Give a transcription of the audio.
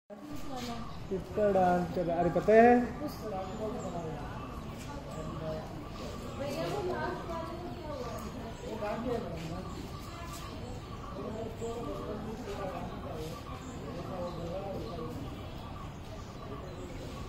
किसका डांस कर रहा? अरे पता है भैया वो लास्ट वाले में क्या हुआ?